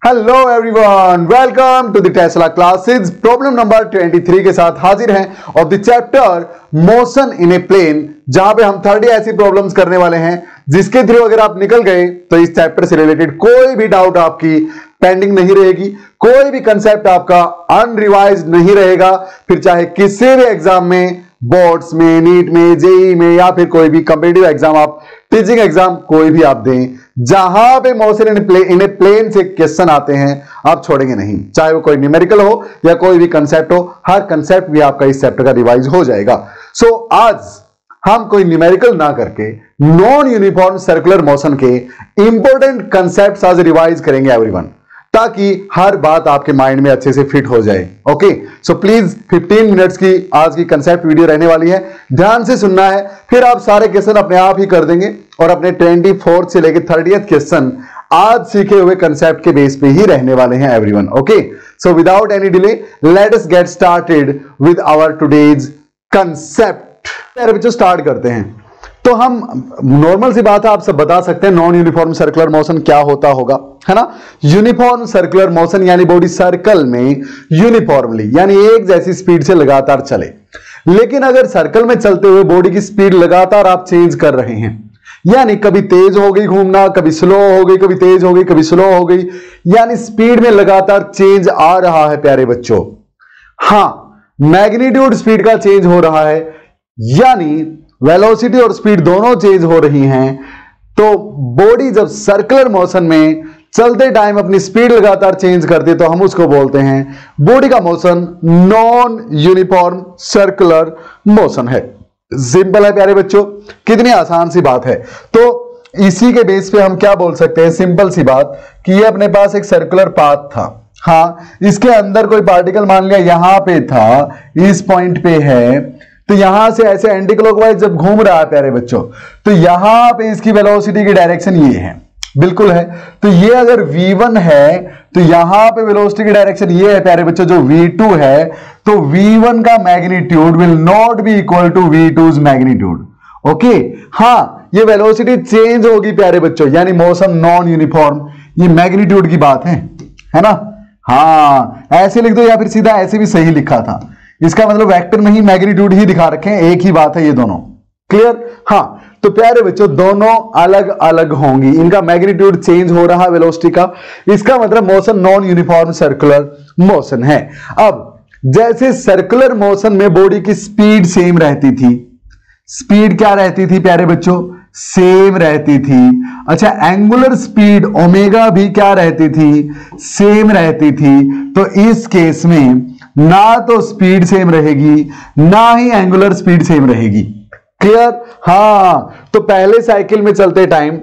Hello everyone, welcome to the Tesla classes. Problem number 23 के साथ हाजिर हैं of the chapter motion in a plane, जहां पे हम 30 ऐसी प्रॉब्लम्स करने वाले हैं जिसके थ्रू अगर आप निकल गए तो इस चैप्टर से रिलेटेड कोई भी डाउट आपकी पेंडिंग नहीं रहेगी, कोई भी कंसेप्ट आपका अनरिवाइज नहीं रहेगा। फिर चाहे किसी भी एग्जाम में, बोर्ड्स में, नीट में, जेई में या फिर कोई भी कॉम्पिटिटिव एग्जाम, आप टीचिंग एग्जाम कोई भी आप दें, जहां पे मोशन इन ए प्लेन से क्वेश्चन आते हैं आप छोड़ेंगे नहीं। चाहे वो कोई न्यूमेरिकल हो या कोई भी कंसेप्ट हो, हर कंसेप्ट भी आपका इस चैप्टर का रिवाइज हो जाएगा। सो आज हम कोई न्यूमेरिकल ना करके नॉन यूनिफॉर्म सर्कुलर मोशन के इंपॉर्टेंट कंसेप्ट्स आज रिवाइज करेंगे एवरीवन, ताकि हर बात आपके माइंड में अच्छे से फिट हो जाए। ओके, सो प्लीज 15 मिनट्स की आज की कंसेप्ट वीडियो रहने वाली है, ध्यान से सुनना है, फिर आप सारे क्वेश्चन अपने आप ही कर देंगे और अपने 24th से लेकर 30th क्वेश्चन आज सीखे हुए कंसेप्ट के बेस पे ही रहने वाले हैं everyone. Okay, so without any delay let us get started with our today's concept. बच्चों स्टार्ट करते हैं। तो हम नॉर्मल सी बात है, आप सब बता सकते हैं नॉन यूनिफॉर्म सर्कुलर मोशन क्या होता होगा, है ना। यूनिफॉर्म सर्कुलर मोशन यानी बॉडी सर्कल में यूनिफॉर्मली यानी एक जैसी स्पीड से लगातार चले। लेकिन अगर सर्कल में चलते हुए बॉडी की स्पीड लगातार आप चेंज कर रहे हैं, यानी कभी तेज हो गई घूमना, कभी स्लो हो गई, कभी तेज हो गई, कभी स्लो हो गई, यानी स्पीड में लगातार चेंज आ रहा है प्यारे बच्चों। हां, मैग्नीट्यूड स्पीड का चेंज हो रहा है, यानी वेलोसिटी और स्पीड दोनों चेंज हो रही हैं। तो बॉडी जब सर्कुलर मोशन में चलते टाइम अपनी स्पीड लगातार चेंज करती है तो हम उसको बोलते हैं बॉडी का motion non uniform circular motion है। सिंपल है प्यारे बच्चों, कितनी आसान सी बात है। तो इसी के बेस पे हम क्या बोल सकते हैं, सिंपल सी बात कि ये अपने पास एक सर्कुलर पाथ था। हाँ, इसके अंदर कोई पार्टिकल मान लिया यहां पे था, इस पॉइंट पे है, तो यहां से ऐसे एंटी क्लॉकवाइज जब घूम रहा है प्यारे बच्चों, तो यहां पे इसकी वेलोसिटी की डायरेक्शन ये है, बिल्कुल है। तो ये अगर v1 है तो यहां पे वेलोसिटी की डायरेक्शन ये है प्यारे बच्चों, जो v2 है, तो v1 का magnitude will not be equal to v2's magnitude. Okay, हाँ, ये वेलोसिटी चेंज होगी प्यारे बच्चों, यानी मोशन नॉन यूनिफॉर्म, ये मैग्नीट्यूड की बात है ना। हाँ, ऐसे लिख दो या फिर सीधा ऐसे भी सही लिखा था, इसका मतलब वेक्टर में ही मैग्नीट्यूड ही दिखा रखे हैं, एक ही बात है ये दोनों। क्लियर? हाँ, तो प्यारे बच्चों दोनों अलग अलग होंगी, इनका मैग्नीट्यूड चेंज हो रहा है वेलोसिटी का, इसका मतलब motion non uniform circular motion है। अब जैसे सर्कुलर मोशन में बॉडी की स्पीड सेम रहती थी, स्पीड क्या रहती थी प्यारे बच्चों, सेम रहती थी। अच्छा, एंगुलर स्पीड ओमेगा भी क्या रहती थी, सेम रहती थी। तो इस केस में ना तो स्पीड सेम रहेगी ना ही एंगुलर स्पीड सेम रहेगी। क्लियर? हाँ, तो पहले साइकिल में चलते टाइम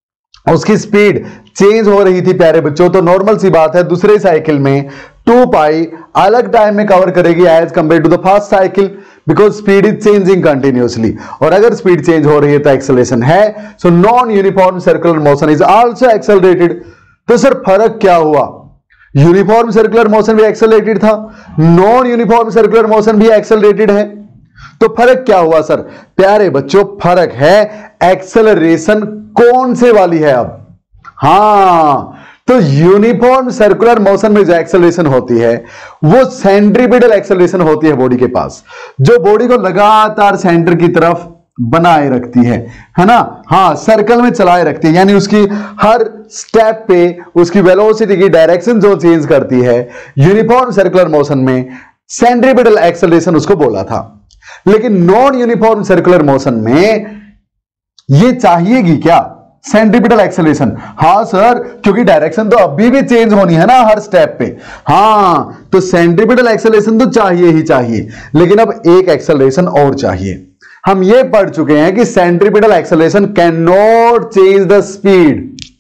उसकी स्पीड चेंज हो रही थी प्यारे बच्चों, तो नॉर्मल सी बात है दूसरे साइकिल में 2 पाई अलग टाइम में कवर करेगी as compare to the first cycle, because speed is changing continuously. और अगर स्पीड चेंज हो रही है तो एक्सेलरेशन है। So non uniform circular motion is also accelerated. तो सर फर्क क्या हुआ, यूनिफॉर्म सर्कुलर मोशन भी एक्सेलरेटेड था, नॉन यूनिफॉर्म सर्कुलर मोशन भी एक्सेलरेटेड है, तो फर्क क्या हुआ सर? प्यारे बच्चों फर्क है एक्सेलरेशन कौन से वाली है। अब हां, तो यूनिफॉर्म सर्कुलर मोशन में जो एक्सेलरेशन होती है वो सेंट्रीपिटल एक्सेलरेशन होती है बॉडी के पास, जो बॉडी को लगातार सेंटर की तरफ बनाए रखती है ना। हाँ, सर्कल में चलाए रखती है, यानी उसकी हर स्टेप पे उसकी वेलोसिटी की डायरेक्शन जो चेंज करती है। यूनिफॉर्म सर्कुलर मोशन में सेंट्रीपिटल एक्सेलरेशन उसको बोला था, लेकिन नॉन यूनिफॉर्म सर्कुलर मोशन में ये चाहिएगी क्या, सेंट्रीपिटल एक्सेलरेशन? हाँ सर, क्योंकि डायरेक्शन तो अभी भी चेंज होनी है ना हर स्टेप पे। हाँ, तो सेंट्रीपिटल एक्सेलरेशन तो चाहिए ही चाहिए, लेकिन अब एक एक्सेलरेशन और चाहिए। हम ये पढ़ चुके हैं कि centripetal acceleration can not change the speed.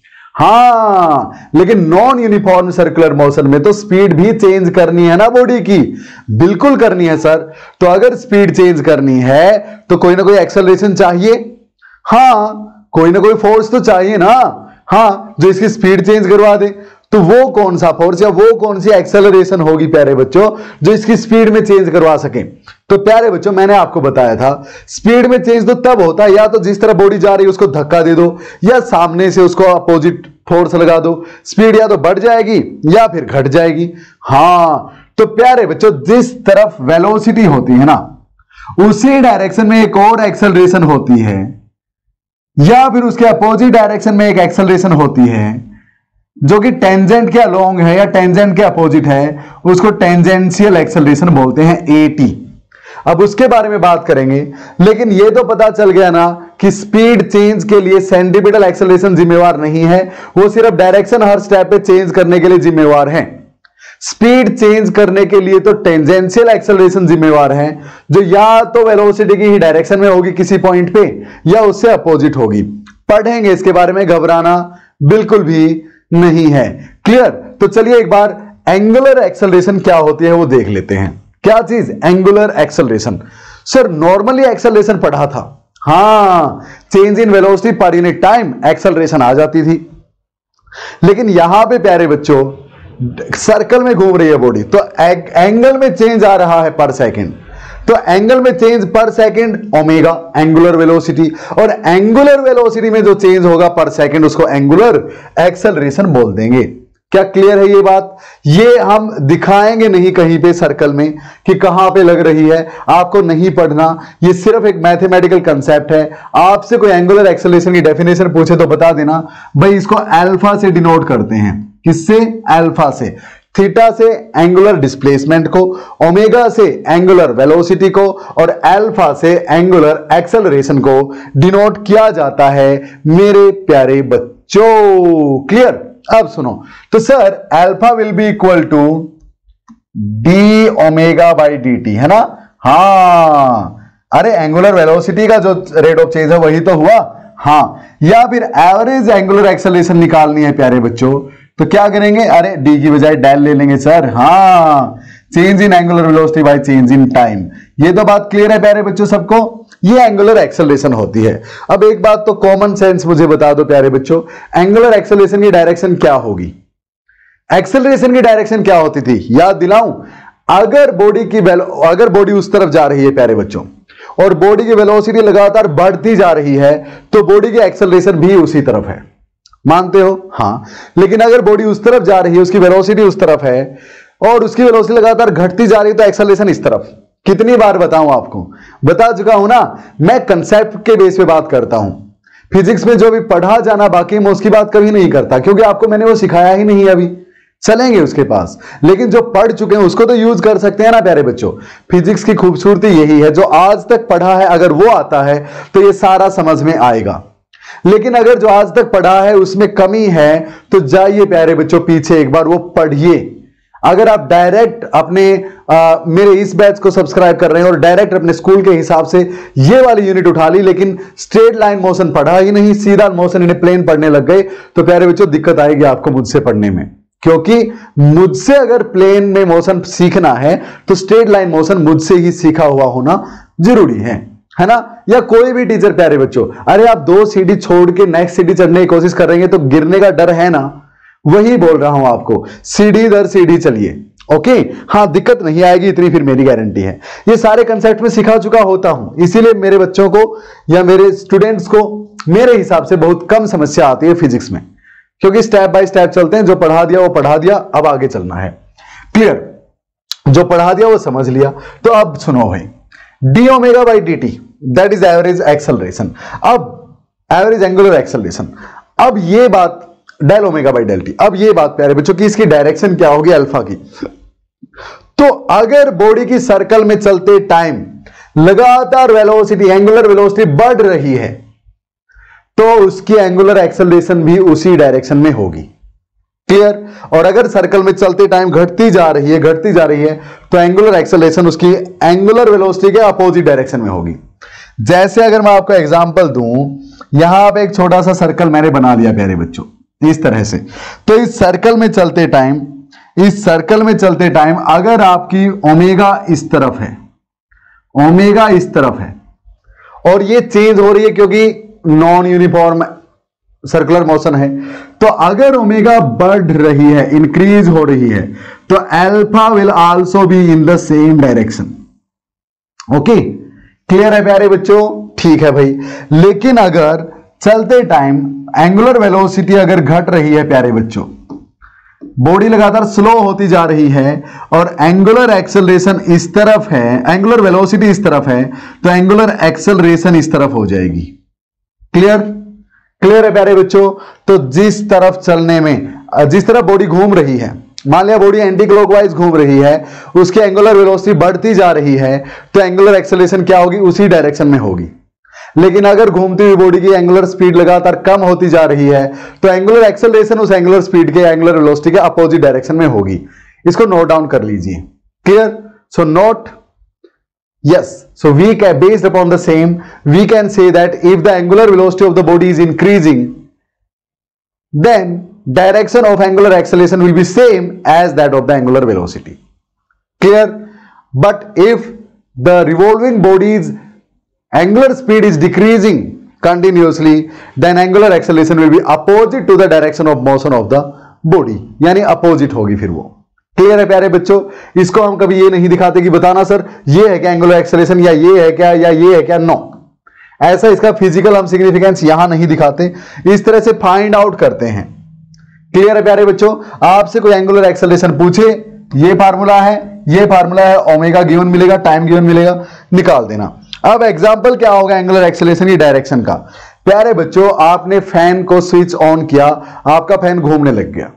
हां, लेकिन नॉन यूनिफॉर्म सर्कुलर मोशन में तो स्पीड भी चेंज करनी है ना बॉडी की, बिल्कुल करनी है सर। तो अगर स्पीड चेंज करनी है तो कोई ना कोई एक्सेलरेशन चाहिए। हां, कोई ना कोई फोर्स तो चाहिए ना, हाँ, जो इसकी स्पीड चेंज करवा दे। तो वो कौन सा फोर्स या वो कौन सी एक्सेलरेशन होगी प्यारे बच्चों जो इसकी स्पीड में चेंज करवा सके? तो प्यारे बच्चों मैंने आपको बताया था स्पीड में चेंज तो तब होता है या तो जिस तरह बॉडी जा रही है उसको धक्का दे दो, या सामने से उसको अपोजिट फोर्स लगा दो, स्पीड या तो बढ़ जाएगी या फिर घट जाएगी। हां, तो प्यारे बच्चों जिस तरफ वेलोसिटी होती है ना उसी डायरेक्शन में एक और एक्सेलरेशन होती है, या फिर उसके अपोजिट डायरेक्शन में एक एक्सेलरेशन होती है जो कि टेंजेंट के अलोंग है या टेंजेंट के अपोजिट है, उसको टेंजेंशियल एक्सेलरेशन बोलते हैं, एटी। अब उसके बारे में बात करेंगे, लेकिन यह तो पता चल गया ना कि स्पीड चेंज के लिए सेंट्रीपिटल एक्सेलरेशन जिम्मेवार नहीं है, वो सिर्फ डायरेक्शन हर स्टेप पे चेंज करने के लिए जिम्मेवार है। स्पीड चेंज करने के लिए तो टेंजेंशियल एक्सेलरेशन जिम्मेवार है, जो या तो वेलोसिटी की ही डायरेक्शन में होगी किसी पॉइंट पे या उससे अपोजिट होगी। पढ़ेंगे इसके बारे में, घबराना बिल्कुल भी नहीं है। क्लियर? तो चलिए एक बार एंगुलर एक्सेलरेशन क्या होती है वो देख लेते हैं। क्या चीज? Angular acceleration. Sir normally acceleration पढ़ा था, हां, change in velocity per unit time acceleration आ जाती थी, लेकिन यहां पे प्यारे बच्चों सर्कल में घूम रही है बॉडी, तो एंगल में चेंज आ रहा है पर सेकंड, तो एंगल में change per second omega angular velocity, और एंगुलर वेलोसिटी में जो चेंज होगा पर सेकंड उसको एंगुलर एक्सेलरेशन बोल देंगे। क्या क्लियर है ये बात? ये हम दिखाएंगे नहीं कहीं पे सर्कल में कि कहां पे लग रही है, आपको नहीं पढ़ना, ये सिर्फ एक मैथमेटिकल कंसेप्ट है। आपसे कोई एंगुलर एक्सेलरेशन की डेफिनेशन पूछे तो बता देना भाई इसको अल्फा से डिनोट करते हैं। किससे? अल्फा से। थीटा से एंगुलर डिस्प्लेसमेंट को, ओमेगा से एंगुलर वेलोसिटी को, और अल्फा से एंगुलर एक्सेलरेशन को डिनोट किया जाता है मेरे प्यारे बच्चों। क्लियर? अब सुनो, तो sir alpha will be equal to d omega by d t, है ना? हां, अरे एंगुलर वेलोसिटी का जो रेट ऑफ चेंज है वही तो हुआ। हां, या फिर एवरेज एंगुलर एक्सेलरेशन निकालनी है प्यारे बच्चों, तो क्या करेंगे? अरे डी की बजाय डेल ले लेंगे सर। हां, change in angular velocity by change in time. ये तो बात क्लियर है प्यारे बच्चों सबको? ये एंगुलर एक्सेलरेशन होती है। अब एक बात तो कॉमन सेंस मुझे बता दो प्यारे बच्चों, एंगुलर एक्सेलरेशन की डायरेक्शन क्या होगी? एक्सेलरेशन की डायरेक्शन क्या होती थी? याद दिलाऊं, अगर बॉडी उस तरफ जा रही है प्यारे बच्चों और बॉडी की वेलोसिटी लगातार बढ़ती जा रही है, तो बॉडी की एक्सेलरेशन भी उसी तरफ है। मानते हो? हां। लेकिन अगर बॉडी उस तरफ जा रही है, उसकी वेलोसिटी उस तरफ है और उसकी वेलोसिटी लगातार घटती जा रही है, तो एक्सेलरेशन इस तरफ। कितनी बार बताऊं आपको? बता चुका हूं ना, मैं कंसेप्ट के बेस पे बात करता हूं। फिजिक्स में जो भी पढ़ा जाना बाकी मैं उसकी बात कभी नहीं करता, क्योंकि आपको मैंने वो सिखाया ही नहीं अभी। चलेंगे उसके पास, लेकिन जो पढ़ चुके हैं उसको तो यूज कर सकते हैं ना प्यारे बच्चों। फिजिक्स की खूबसूरती यही है, जो आज तक पढ़ा है अगर वो आता है तो ये सारा समझ में आएगा। लेकिन अगर जो आज तक पढ़ा है उसमें कमी है तो जाइए प्यारे बच्चों पीछे एक बार वो पढ़िए। अगर आप डायरेक्ट अपने मेरे इस बैच को सब्सक्राइब कर रहे हैं और डायरेक्ट अपने स्कूल के हिसाब से ये वाली यूनिट उठा ली, लेकिन स्ट्रेट लाइन मोशन पढ़ा ही नहीं, सीधा मोशन इन्हें प्लेन पढ़ने लग गए, तो प्यारे बच्चों दिक्कत आएगी आपको मुझसे पढ़ने में। क्योंकि मुझसे अगर प्लेन में मोशन सीखना है तो स्ट्रेट लाइन मोशन मुझसे ही सीखा हुआ होना जरूरी है ना? या कोई भी टीचर प्यारे बच्चों, अरे आप 2 सीढ़ी छोड़ के नेक्स्ट सीढ़ी चढ़ने की कोशिश कर रहे हैं तो गिरने का डर है ना, वही बोल रहा हूं आपको, सीढ़ी दर सीढ़ी चलिए। ओके, हाँ दिक्कत नहीं आएगी इतनी, फिर मेरी गारंटी है। ये सारे कंसेप्ट में सिखा चुका होता हूं, इसीलिए मेरे बच्चों को या मेरे स्टूडेंट्स को मेरे हिसाब से बहुत कम समस्या आती है फिजिक्स में, क्योंकि स्टेप बाय स्टेप चलते हैं। जो पढ़ा दिया वो पढ़ा दिया, अब आगे चलना है। क्लियर? जो पढ़ा दिया वो समझ लिया। तो अब सुनो भाई, d omega by d t that is average acceleration. अब एवरेज एंगुलर एक्सेलरेशन, अब ये बात del omega by del t. अब ये बात प्यारे बच्चों की इसकी डायरेक्शन क्या होगी अल्फा की। तो अगर बॉडी की सर्कल में चलते टाइम लगातार वेलोसिटी एंगुलर वेलोसिटी बढ़ रही है तो उसकी एंगुलर एक्सेलरेशन भी उसी डायरेक्शन में होगी। क्लियर? और अगर सर्कल में चलते टाइम घटती जा रही है तो एंगुलर एक्सेलरेशन उसकी एंगुलर वेलोसिटी के अपोजिट डायरेक्शन में होगी। जैसे अगर मैं आपको एग्जांपल दूं, यहां पे एक छोटा सा सर्कल मैंने बना दिया प्यारे बच्चों इस तरह से। तो इस सर्कल में चलते टाइम अगर आपकी ओमेगा इस तरफ है और ये चेंज हो रही है क्योंकि नॉन यूनिफॉर्म सर्कुलर मोशन है, तो अगर ओमेगा बढ़ रही है, इंक्रीज हो रही है, तो alpha will also be in the same direction. Okay, clear है प्यारे बच्चों? ठीक है भाई। लेकिन अगर चलते टाइम एंगुलर वेलोसिटी अगर घट रही है प्यारे बच्चों, बॉडी लगातार स्लो होती जा रही है और एंगुलर एक्सेलरेशन इस तरफ है, एंगुलर वेलोसिटी इस तरफ है, तो एंगुलर एक्सेलरेशन इस तरफ हो जाएगी। क्लियर? क्लियर है प्यारे बच्चों? तो जिस तरफ चलने में, जिस तरफ बॉडी घूम रही है, मान लिया बॉडी एंटी क्लॉकवाइज घूम रही है, उसकी एंगुलर वेलोसिटी बढ़ती जा रही है, तो एंगुलर एक्सेलरेशन क्या होगी? उसी डायरेक्शन में होगी। लेकिन अगर घूमती हुई बॉडी की एंगुलर स्पीड लगातार कम होती जा रही है, तो एंगुलर एक्सेलरेशन उस एंगुलर स्पीड के, एंगुलर वेलोसिटी के अपोजिट डायरेक्शन में होगी। इसको नोट डाउन कर लीजिए। Clear? So note, yes, so we can, based upon the same, we can say that if the angular velocity of the body is increasing, then direction of angular acceleration will be same as that of the angular velocity. Clear? But if the revolving body's angular speed is decreasing continuously, then angular acceleration will be opposite to the direction of motion of the body, यानी opposite होगी फिर वो। Clear है प्यारे बच्चों? इसको हम कभी ये नहीं दिखाते कि बताना सर ये है क्या एंगुलर एक्सेलरेशन, या ये है क्या, या ये है क्या। नो, ऐसा इसका फिजिकल हम सिग्निफिकेंस यहां नहीं दिखाते, इस तरह से फाइंड आउट करते हैं। क्लियर है प्यारे बच्चों? आपसे कोई एंगुलर एक्सेलरेशन पूछे, ये फार्मूला है, ये फार्मूला है, ओमेगा गिवन मिलेगा, टाइम गिवन मिलेगा, निकाल देना। अब एग्जाम्पल क्या होगा एंगुलर एक्सेलरेशन की डायरेक्शन का? प्यारे बच्चों, आपने फैन को स्विच ऑन किया, आपका फैन घूमने लग गया,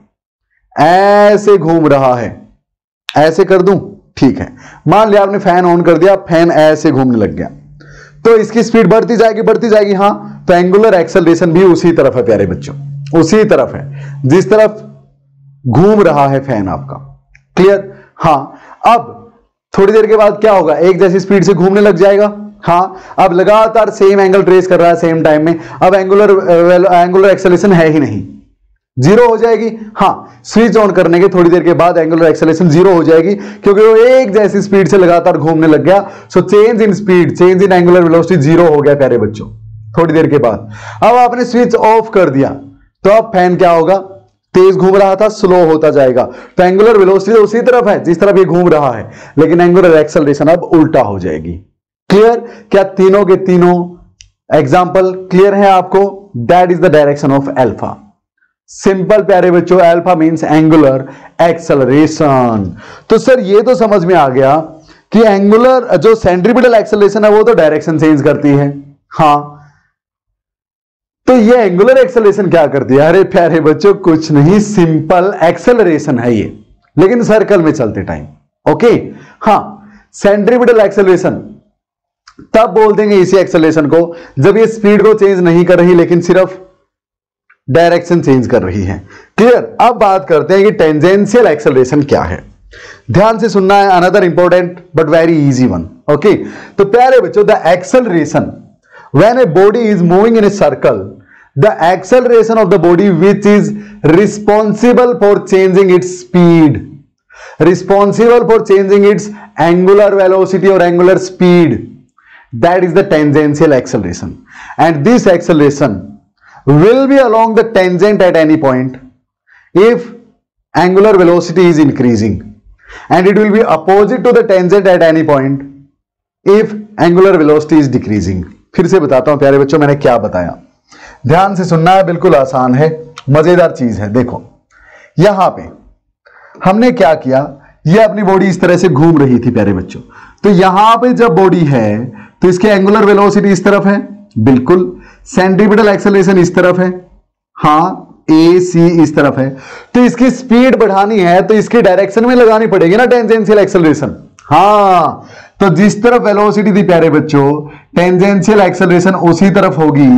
ऐसे घूम रहा है, ऐसे कर दूं? ठीक है, मान लिया आपने फैन ऑन कर दिया, फैन ऐसे घूमने लग गया, तो इसकी स्पीड बढ़ती जाएगी, बढ़ती जाएगी। हां, तो एंगुलर एक्सेलरेशन भी उसी तरफ है प्यारे बच्चों, उसी तरफ है जिस तरफ घूम रहा है फैन आपका। क्लियर? हां, अब थोड़ी देर के बाद क्या होगा? एक जैसी स्पीड से घूमने लग जाएगा। हां, अब लगातार सेम एंगल ट्रेस कर रहा है सेम टाइम में, अब एंगुलर एक्सेलरेशन है ही नहीं, जीरो हो जाएगी। हां, स्विच ऑन करने के थोड़ी देर के बाद एंगुलर एक्सेलरेशन जीरो हो जाएगी, क्योंकि वो एक जैसी स्पीड से लगातार घूमने लग गया। So change in speed, change in angular velocity zero हो गया प्यारे बच्चों थोड़ी देर के बाद। अब आपने स्विच ऑफ कर दिया, तो अब फैन क्या होगा? तेज घूम रहा था, स्लो होता जाएगा, तो एंगुलर वेलोसिटी तो उसी तरफ है जिस तरफ ये घूम रहा है, लेकिन एंगुलर एक्सेलरेशन अब उल्टा हो जाएगी। क्लियर? क्या तीनों के तीनों एग्जाम्पल क्लियर है आपको? That is the direction of alpha. Simple प्यारे बच्चों, अल्फा मींस एंगुलर एक्सेलरेशन। तो सर ये तो समझ में आ गया कि एंगुलर जो सेंट्रीपिटल एक्सेलरेशन है वो तो डायरेक्शन चेंज करती है। हां, तो ये एंगुलर एक्सेलरेशन क्या करती है? अरे प्यारे बच्चों कुछ नहीं, सिंपल एक्सेलरेशन है ये, लेकिन सर्कल में चलते टाइम। ओके, हां, सेंट्रीपिटल एक्सेलरेशन तब बोल देंगे इसी एक्सेलरेशन को जब ये स्पीड को चेंज नहीं कर रही, लेकिन सिर्फ डायरेक्शन चेंज कर रही है। क्लियर? अब बात करते हैं कि टेंजेंशियल एक्सेलरेशन क्या है। ध्यान से सुनना है, another important but very easy one. Okay, तो प्यारे बच्चों, the acceleration when a body is moving in a circle, the acceleration of the body which is responsible for changing its speed, responsible for changing its angular velocity और angular speed, that is the tangential acceleration. And this acceleration will be along the tangent at any point if angular velocity is increasing, and it will be opposite to the tangent at any point if angular velocity is decreasing। फिर से बताता हूं प्यारे बच्चों मैंने क्या बताया, ध्यान से सुनना है, बिल्कुल आसान है, मजेदार चीज है। देखो यहां पे हमने क्या किया, ये अपनी बॉडी इस तरह से घूम रही थी प्यारे बच्चों, तो यहां पे जब बॉडी है तो इसके एंगुलर वेलोसिटी इस तरफ है, बिल्कुल, सेंट्रीपिटल एक्सेलरेशन इस तरफ है, हां, ए सी इस तरफ है, तो इसकी स्पीड बढ़ानी है तो इसके डायरेक्शन में लगानी पड़ेगी ना टेंजेंशियल एक्सेलरेशन। हां, तो जिस तरफ वेलोसिटी थी प्यारे बच्चों, टेंजेंशियल एक्सेलरेशन उसी तरफ होगी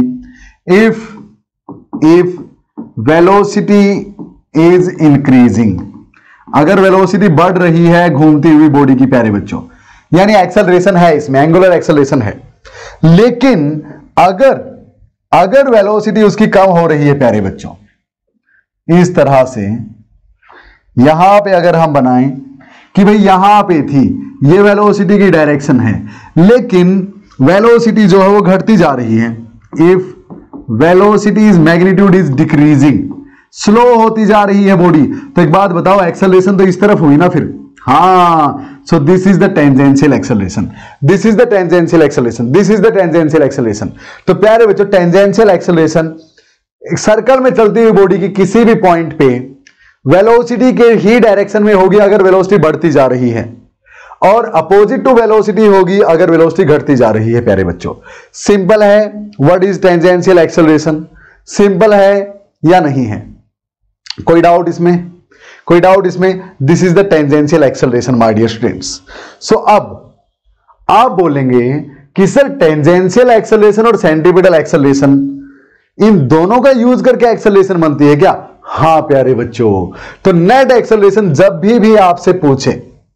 इफ वेलोसिटी इज इंक्रीजिंग। अगर वेलोसिटी बढ़ रही है घूमती हुई बॉडी की प्यारे बच्चों, यानी एक्सेलरेशन है इसमें, एंगुलर एक्सेलरेशन है, लेकिन अगर वेलोसिटी उसकी कम हो रही है प्यारे बच्चों, इस तरह से यहां पे अगर हम बनाएं कि भाई यहां पे थी, ये वेलोसिटी की डायरेक्शन है, लेकिन वेलोसिटी जो है वो घटती जा रही है, if velocity is magnitude is decreasing, slow होती जा रही है बॉडी, तो एक बात बताओ, एक्सेलरेशन तो इस तरफ हुई ना फिर। हाँ, so this is the tangential acceleration, this is the tangential acceleration, this is the tangential acceleration. तो प्यारे बच्चों, टेंजेंशियल एक्सेलरेशन सर्कल में चलती हुई बॉडी की किसी भी पॉइंट पे वेलोसिटी के ही डायरेक्शन में होगी अगर वेलोसिटी बढ़ती जा रही है, और अपोजिट टू वेलोसिटी होगी अगर वेलोसिटी घटती जा रही है। प्यारे बच्चों, सिंपल है। What is tangential acceleration? Simple है या नहीं है? कोई डाउट इसमें? कोई डाउट इसमें? This is the tangential acceleration my dear students. So अब आप बोलेंगे कि सर टेंजेंशियल एक्सेलरेशन और सेंट्रीपिटल एक्सेलरेशन, इन दोनों का यूज करके एक्सेलरेशन बनती है क्या? हां प्यारे बच्चों। तो नेट एक्सेलरेशन जब भी आपसे पूछे,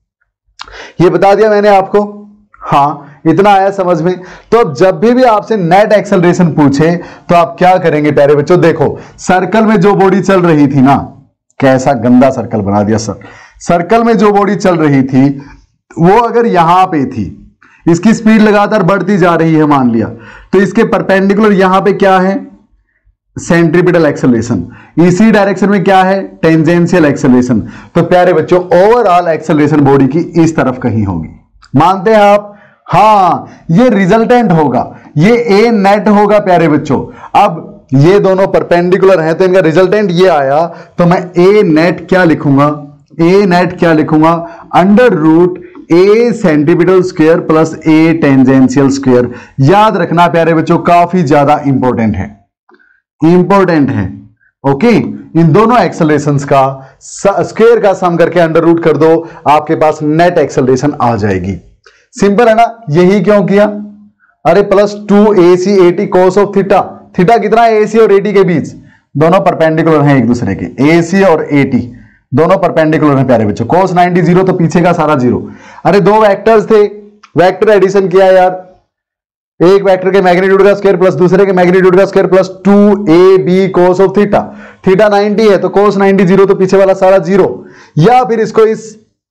ये बता दिया मैंने आपको, हां इतना आया समझ में। तो अब जब भी आपसे नेट एक्सेलरेशन पूछे तो आप क्या करेंगे प्यारे बच्चों? देखो, सर्कल में जो बॉडी चल रही थी ना, कैसा गंदा सर्कल बना दिया सर। सर्कल में जो बॉडी चल रही थी वो अगर यहां पे थी, इसकी स्पीड लगातार बढ़ती जा रही है मान लिया, तो इसके परपेंडिकुलर यहां पे क्या है? Centripetal acceleration. इसी डायरेक्शन में क्या है? Tangential acceleration. तो प्यारे बच्चों, ओवरऑल एक्सेलरेशन बॉडी की इस तरफ कहीं होगी। मानते हैं आप? हां, ये रिजल्टेंट होगा, ये ए नेट होगा प्यारे बच्चों। अब ये दोनों परपेंडिकुलर हैं तो इनका रिजल्टेंट ये आया, तो मैं ए नेट क्या लिखूंगा? ए नेट क्या लिखूंगा? Under root a centripetal square plus a tangential square. याद रखना प्यारे बच्चों, काफी ज्यादा इंपॉर्टेंट है, इंपॉर्टेंट है। ओके, इन दोनों एक्सेलरेशंस का स्क्वायर का सम करके अंडर रूट कर दो, आपके पास नेट एक्सेलरेशन आ जाएगी। सिंपल है ना? यही क्यों किया? अरे plus 2ac at cos of theta. Theta कितना है ac और at के बीच? दोनों परपेंडिकुलर हैं एक दूसरे के, ac और at दोनों परपेंडिकुलर हैं प्यारे बच्चों। cos 90 जीरो, तो पीछे का सारा जीरो। अरे दो वेक्टर्स थे, वेक्टर एडिशन किया यार, एक वेक्टर के मैग्नीट्यूड का स्क्वायर प्लस दूसरे के मैग्नीट्यूड का square plus 2ab cos of theta. Theta 90 है तो cos 90 जीरो, तो पीछे वाला सारा जीरो। या फिर इसको इस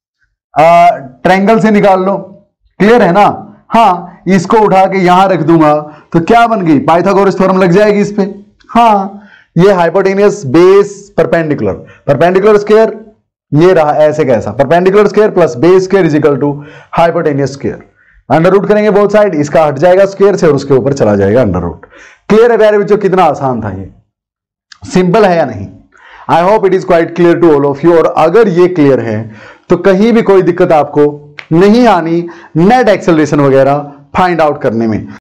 ट्रायंगल से निकाल लो, क्लियर है ना? हाँ, इसको उठा के यहां रख दूंगा तो क्या बन गई? पाइथागोरस थ्योरम लग जाएगी इस पे। हाँ, ये hypotenuse base perpendicular, perpendicular square ये रहा ऐसे कैसा, perpendicular square plus base square is equal to hypotenuse square. Under root करेंगे बोथ साइड, इसका हट जाएगा स्क्वायर से और उसके ऊपर चला जाएगा अंडर रूट। क्लियर है प्यारे बच्चों? कितना आसान था ये, सिंपल है या नहीं? I hope it is quite clear to all of you. और अगर ये क्लियर है तो कहीं भी कोई दिक्कत आपको नहीं आनी नेट एक्सेलरेशन वगैरह फाइंड आउट करने में।